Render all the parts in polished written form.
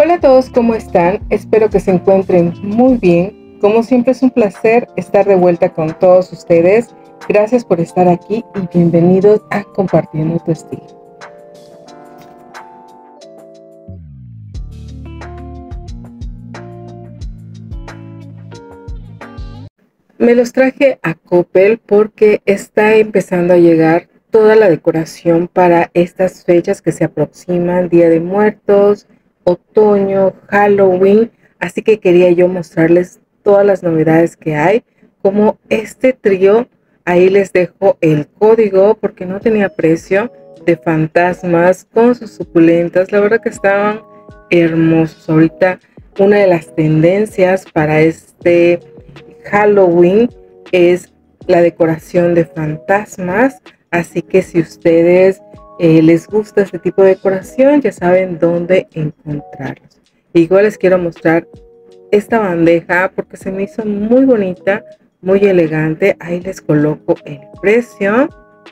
Hola a todos, ¿cómo están? Espero que se encuentren muy bien. Como siempre es un placer estar de vuelta con todos ustedes. Gracias por estar aquí y bienvenidos a Compartiendo tu Estilo. Me los traje a Coppel porque está empezando a llegar toda la decoración para estas fechas que se aproximan: Día de Muertos, otoño, Halloween. Así que quería yo mostrarles todas las novedades que hay, como este trío. Ahí les dejo el código porque no tenía precio, de fantasmas con sus suculentas. La verdad que estaban hermosos. Ahorita una de las tendencias para este Halloween es la decoración de fantasmas, así que si ustedes les gusta este tipo de decoración, ya saben dónde encontrarlos. Igual les quiero mostrar esta bandeja porque se me hizo muy bonita, muy elegante. Ahí les coloco el precio.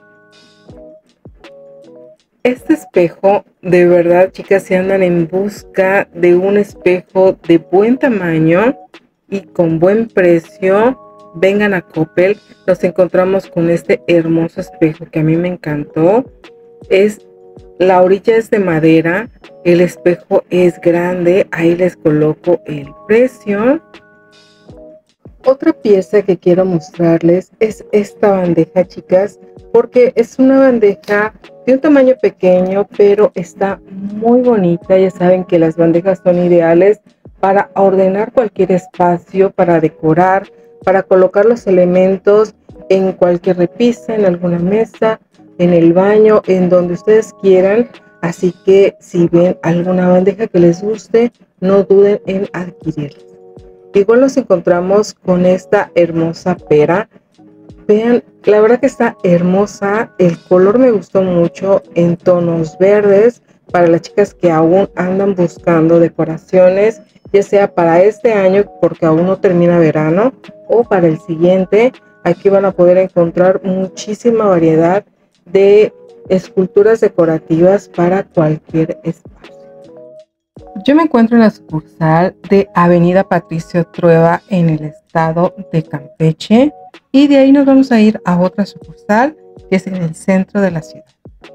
Este espejo, de verdad, chicas, si andan en busca de un espejo de buen tamaño y con buen precio, vengan a Coppel. Nos encontramos con este hermoso espejo que a mí me encantó. La orilla es de madera, el espejo es grande. Ahí les coloco el precio. Otra pieza que quiero mostrarles es esta bandeja, chicas, porque es una bandeja de un tamaño pequeño, pero está muy bonita. Ya saben que las bandejas son ideales para ordenar cualquier espacio, para decorar, para colocar los elementos en cualquier repisa, en alguna mesa, en el baño, en donde ustedes quieran. Así que si ven alguna bandeja que les guste, no duden en adquirirla. Igual nos encontramos con esta hermosa pera. Vean, la verdad que está hermosa. El color me gustó mucho, en tonos verdes, para las chicas que aún andan buscando decoraciones, ya sea para este año porque aún no termina verano, o para el siguiente. Aquí van a poder encontrar muchísima variedad de esculturas decorativas para cualquier espacio. Yo me encuentro en la sucursal de Avenida Patricio Trueba en el estado de Campeche, y de ahí nos vamos a ir a otra sucursal que es en el centro de la ciudad.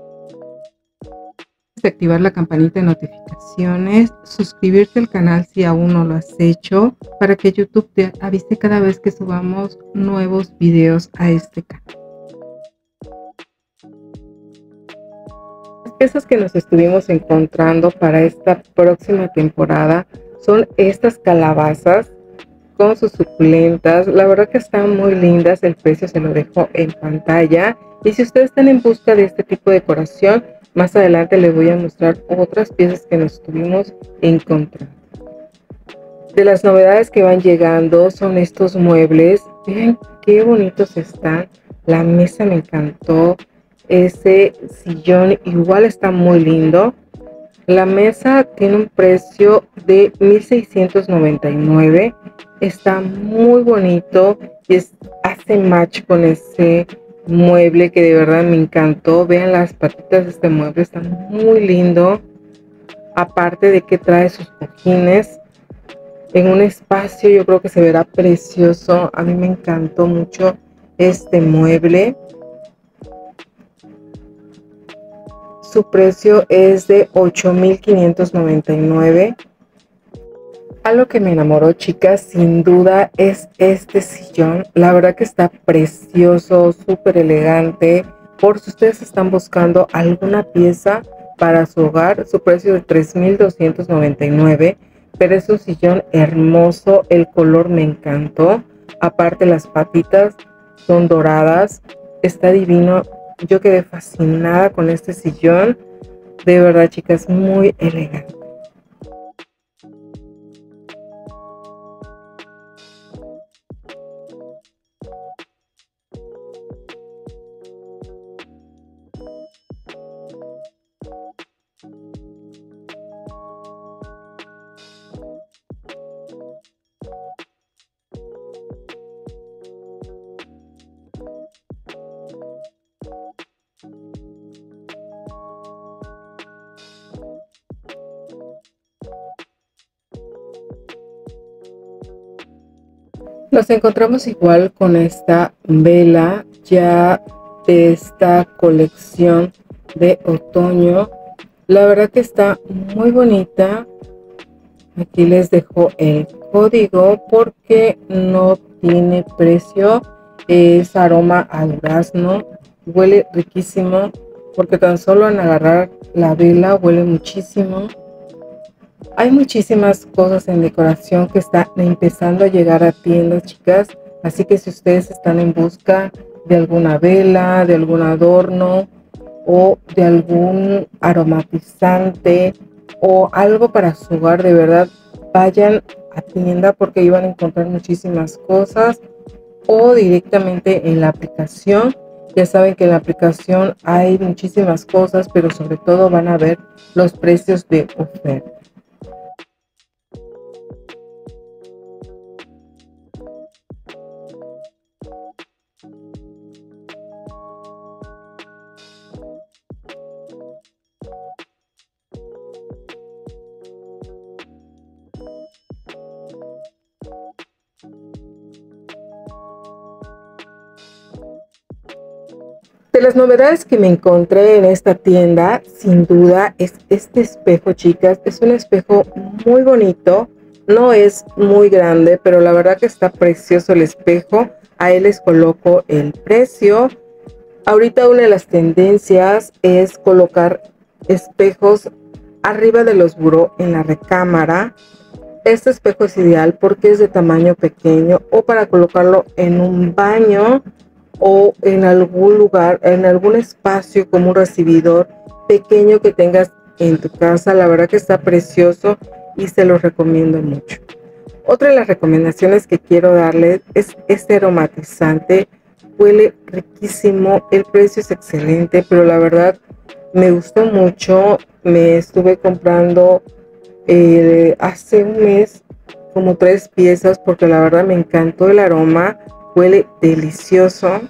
Activar la campanita de notificaciones, suscribirte al canal si aún no lo has hecho, para que YouTube te avise cada vez que subamos nuevos videos a este canal. Las piezas que nos estuvimos encontrando para esta próxima temporada son estas calabazas con sus suculentas. La verdad que están muy lindas. El precio se lo dejo en pantalla. Y si ustedes están en busca de este tipo de decoración, más adelante les voy a mostrar otras piezas que nos estuvimos encontrando. De las novedades que van llegando son estos muebles. Vean qué bonitos están. La mesa me encantó. Ese sillón igual está muy lindo. La mesa tiene un precio de 1,699. Está muy bonito y hace match con ese mueble que de verdad me encantó. Vean las patitas de este mueble, está muy lindo. Aparte de que trae sus cojines en un espacio, yo creo que se verá precioso. A mí me encantó mucho este mueble. Su precio es de 8,599. Algo que me enamoró, chicas, sin duda es este sillón. La verdad que está precioso, súper elegante. Por si ustedes están buscando alguna pieza para su hogar, su precio es de 3,299. Pero es un sillón hermoso, el color me encantó. Aparte, las patitas son doradas, está divino. Yo quedé fascinada con este sillón. De verdad, chicas, muy elegante. Nos encontramos igual con esta vela ya de esta colección de otoño. La verdad que está muy bonita. Aquí les dejo el código porque no tiene precio. Es aroma a durazno. Huele riquísimo porque tan solo en agarrar la vela huele muchísimo. Hay muchísimas cosas en decoración que están empezando a llegar a tiendas, chicas. Así que si ustedes están en busca de alguna vela, de algún adorno o de algún aromatizante o algo para su hogar, de verdad, vayan a tienda porque ahí van a encontrar muchísimas cosas o directamente en la aplicación. Ya saben que en la aplicación hay muchísimas cosas, pero sobre todo van a ver los precios de oferta. De las novedades que me encontré en esta tienda, sin duda, es este espejo, chicas. Es un espejo muy bonito. No es muy grande, pero la verdad que está precioso el espejo. Ahí les coloco el precio. Ahorita una de las tendencias es colocar espejos arriba de los buró en la recámara. Este espejo es ideal porque es de tamaño pequeño o para colocarlo en un baño o en algún lugar, en algún espacio como un recibidor pequeño que tengas en tu casa. La verdad que está precioso y se los recomiendo mucho. Otra de las recomendaciones que quiero darles es este aromatizante. Huele riquísimo, el precio es excelente, pero la verdad me gustó mucho. Me estuve comprando hace un mes como 3 piezas porque la verdad me encantó el aroma, huele delicioso.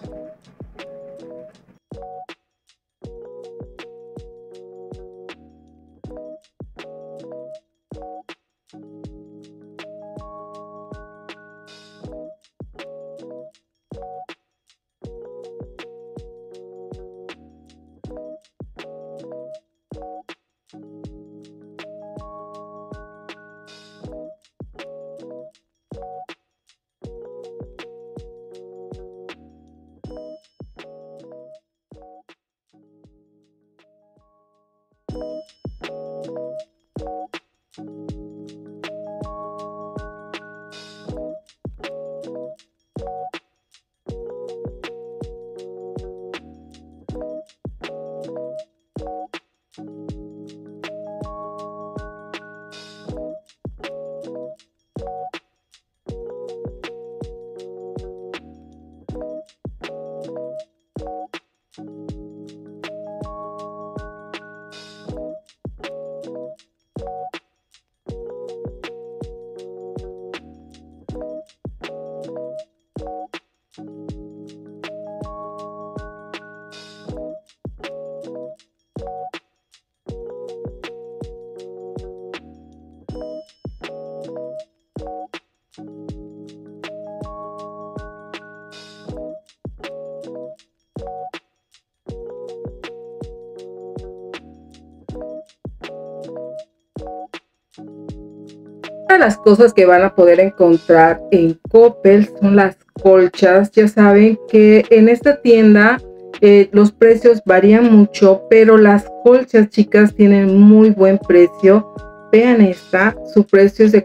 Una de las cosas que van a poder encontrar en Coppel son las colchas. Ya saben que en esta tienda los precios varían mucho, pero las colchas, chicas, tienen muy buen precio. Vean esta, su precio es de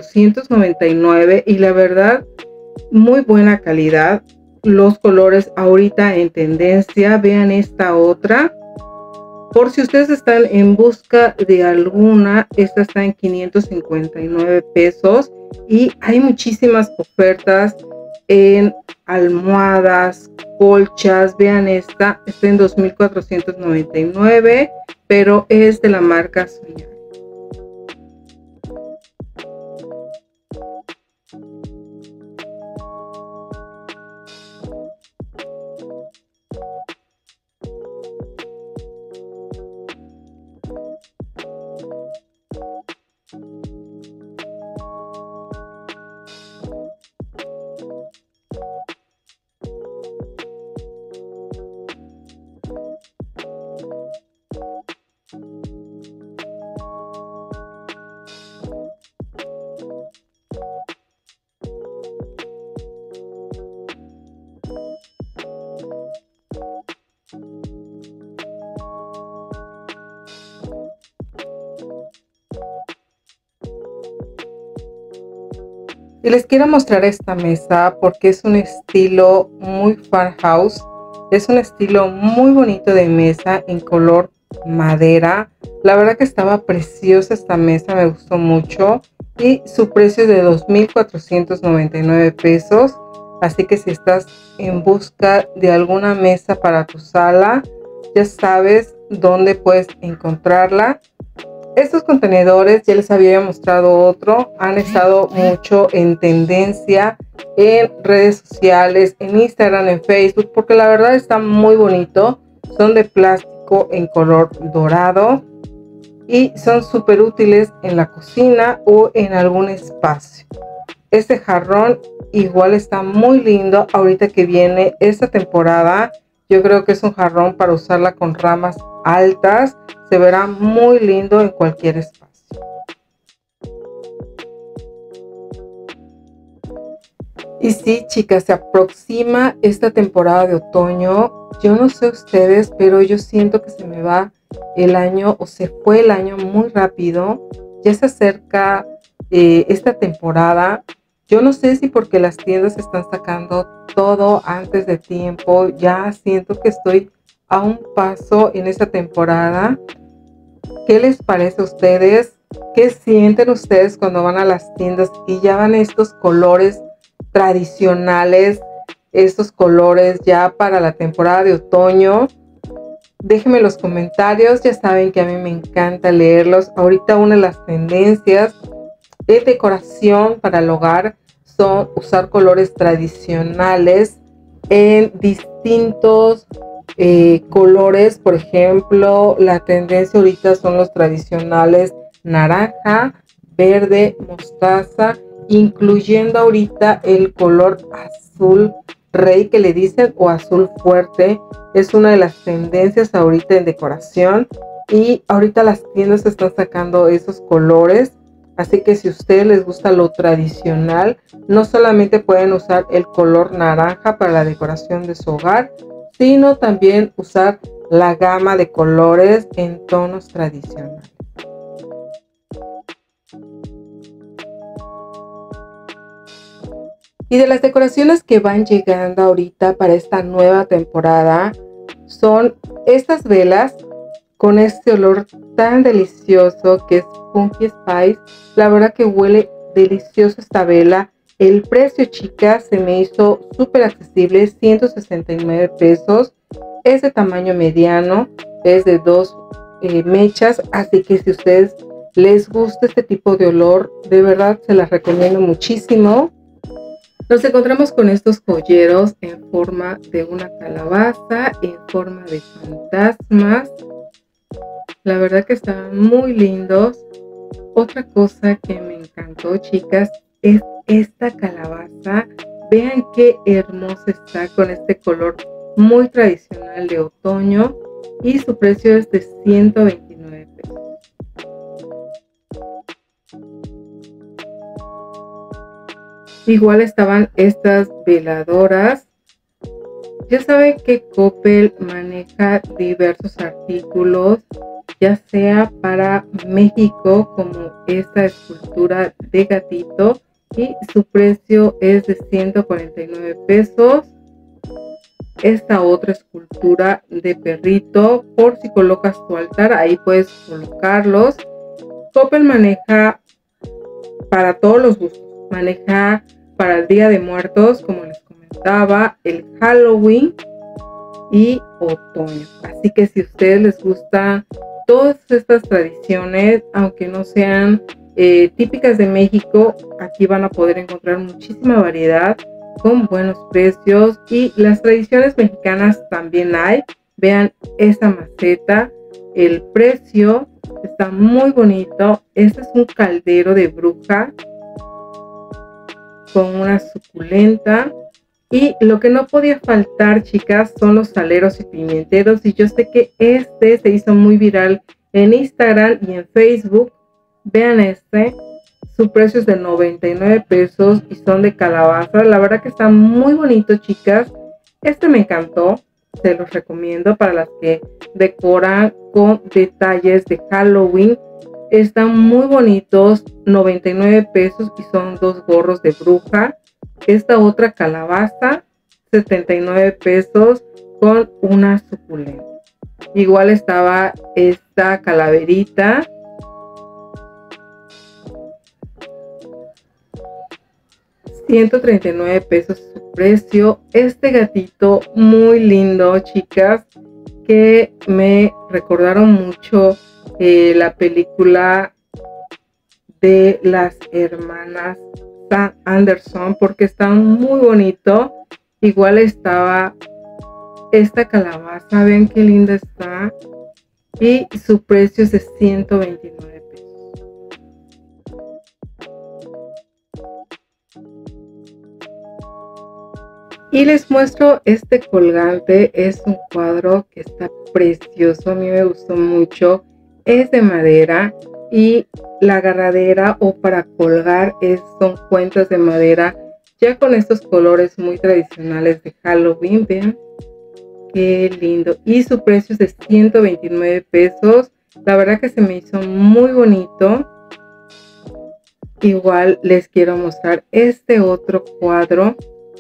499 y la verdad, muy buena calidad. Los colores ahorita en tendencia. Vean esta otra. Por si ustedes están en busca de alguna, esta está en 559 pesos y hay muchísimas ofertas en almohadas, colchas. Vean esta, está en 2,499, pero es de la marca Soñar. Y les quiero mostrar esta mesa porque es un estilo muy farmhouse. Es un estilo muy bonito de mesa en color madera. La verdad que estaba preciosa esta mesa, me gustó mucho. Y su precio es de 2,499 pesos. Así que si estás en busca de alguna mesa para tu sala, ya sabes dónde puedes encontrarla. Estos contenedores, ya les había mostrado otro, han estado mucho en tendencia en redes sociales, en Instagram, en Facebook, porque la verdad está muy bonito. Son de plástico en color dorado y son súper útiles en la cocina o en algún espacio. Este jarrón igual está muy lindo ahorita que viene esta temporada. Yo creo que es un jarrón para usarla con ramas altas. Se verá muy lindo en cualquier espacio. Y sí, chicas, se aproxima esta temporada de otoño. Yo no sé ustedes, pero yo siento que se me va el año o se fue el año muy rápido. Ya se acerca esta temporada. Yo no sé si porque las tiendas están sacando todo antes de tiempo. Ya siento que estoy a un paso en esta temporada. ¿Qué les parece a ustedes? ¿Qué sienten ustedes cuando van a las tiendas y ya van estos colores tradicionales, estos colores ya para la temporada de otoño? Déjenme los comentarios, ya saben que a mí me encanta leerlos. Ahorita una de las tendencias de decoración para el hogar son usar colores tradicionales en distintos colores. Por ejemplo, la tendencia ahorita son los tradicionales naranja, verde, mostaza, incluyendo ahorita el color azul rey que le dicen, o azul fuerte. Es una de las tendencias ahorita en decoración y ahorita las tiendas están sacando esos colores. Así que si a ustedes les gusta lo tradicional, no solamente pueden usar el color naranja para la decoración de su hogar, sino también usar la gama de colores en tonos tradicionales. Y de las decoraciones que van llegando ahorita para esta nueva temporada son estas velas con este olor tan delicioso que es Pumpkin Spice. La verdad que huele delicioso esta vela. El precio, chicas, se me hizo súper accesible, 169 pesos. Es de tamaño mediano, es de 2 mechas, así que si a ustedes les gusta este tipo de olor, de verdad se las recomiendo muchísimo. Nos encontramos con estos joyeros en forma de una calabaza, en forma de fantasmas. La verdad que están muy lindos. Otra cosa que me encantó, chicas, es esta calabaza. Vean qué hermosa está con este color muy tradicional de otoño y su precio es de 129 pesos. Igual estaban estas veladoras. Ya saben que Coppel maneja diversos artículos, ya sea para México, como esta escultura de gatito, y su precio es de 149 pesos. Esta otra escultura de perrito, por si colocas tu altar, ahí puedes colocarlos. Coppel maneja para todos los gustos, maneja para el Día de Muertos, como les comentaba, el Halloween y otoño. Así que si a ustedes les gustan todas estas tradiciones, aunque no sean típicas de México, aquí van a poder encontrar muchísima variedad con buenos precios, y las tradiciones mexicanas también hay. Vean esa maceta, el precio está muy bonito. Este es un caldero de bruja con una suculenta. Y lo que no podía faltar, chicas, son los saleros y pimenteros. Y yo sé que este se hizo muy viral en Instagram y en Facebook. Vean este. Su precio es de 99 pesos y son de calabaza. La verdad que está muy bonito, chicas. Este me encantó. Se los recomiendo para las que decoran con detalles de Halloween. Están muy bonitos, 99 pesos y son 2 gorros de bruja. Esta otra calabaza, 79 pesos con una suculenta. Igual estaba esta calaverita, $139 su precio. Este gatito muy lindo, chicas, que me recordaron mucho la película de las hermanas Anderson, porque está muy bonito. Igual estaba esta calabaza, ven qué linda está, y su precio es de 129 pesos. Y les muestro este colgante, es un cuadro que está precioso, a mí me gustó mucho, es de madera y la agarradera o para colgar son cuentas de madera, ya con estos colores muy tradicionales de Halloween, vean qué lindo, y su precio es de 129 pesos, la verdad que se me hizo muy bonito. Igual les quiero mostrar este otro cuadro.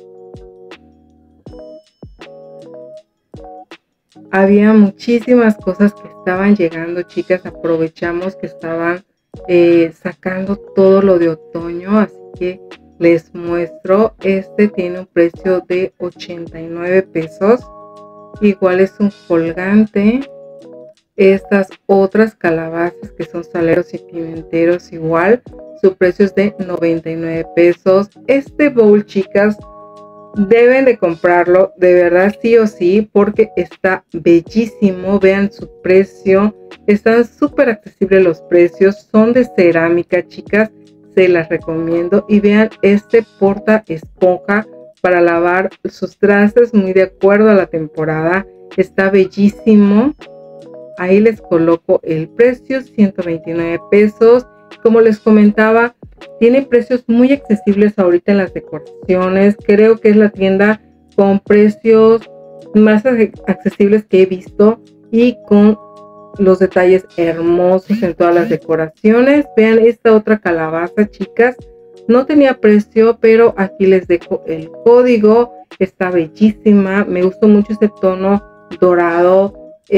Había muchísimas cosas que estaban llegando, chicas. Aprovechamos que estaban sacando todo lo de otoño, así que les muestro. Este tiene un precio de 89 pesos. Igual es un colgante. Estas otras calabazas que son saleros y pimenteros, igual su precio es de 99 pesos. Este bowl, chicas, deben de comprarlo, de verdad, sí o sí, porque está bellísimo. Vean su precio, están súper accesibles los precios, son de cerámica, chicas, se las recomiendo. Y vean este porta esponja para lavar sus trastes, muy de acuerdo a la temporada, está bellísimo. Ahí les coloco el precio, 129 pesos. Como les comentaba, tiene precios muy accesibles ahorita en las decoraciones. Creo que es la tienda con precios más accesibles que he visto y con los detalles hermosos en todas las decoraciones. Vean esta otra calabaza, chicas. No tenía precio, pero aquí les dejo el código. Está bellísima. Me gustó mucho este tono dorado.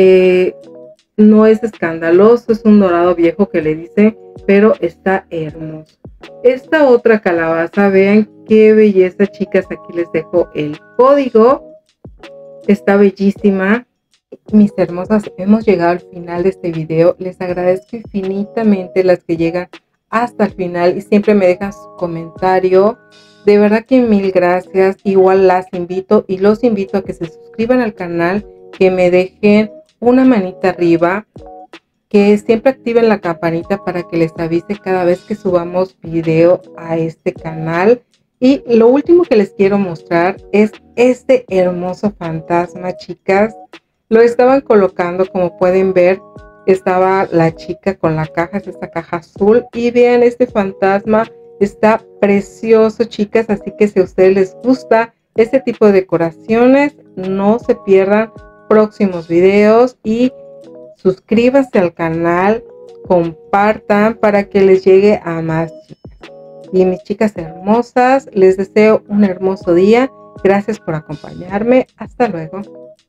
No es escandaloso, es un dorado viejo que le dice, pero está hermoso. Esta otra calabaza, vean qué belleza, chicas, aquí les dejo el código. Está bellísima. Mis hermosas, hemos llegado al final de este video. Les agradezco infinitamente las que llegan hasta el final y siempre me dejan su comentario. De verdad que mil gracias. Igual las invito y los invito a que se suscriban al canal, que me dejen una manita arriba, que siempre activen la campanita para que les avise cada vez que subamos video a este canal. Y lo último que les quiero mostrar es este hermoso fantasma, chicas. Lo estaban colocando, como pueden ver, estaba la chica con la caja, es esta caja azul. Y vean, este fantasma está precioso, chicas. Así que si a ustedes les gusta este tipo de decoraciones, no se pierdan próximos videos y suscríbanse al canal, compartan para que les llegue a más chicas. Y mis chicas hermosas, les deseo un hermoso día. Gracias por acompañarme. Hasta luego.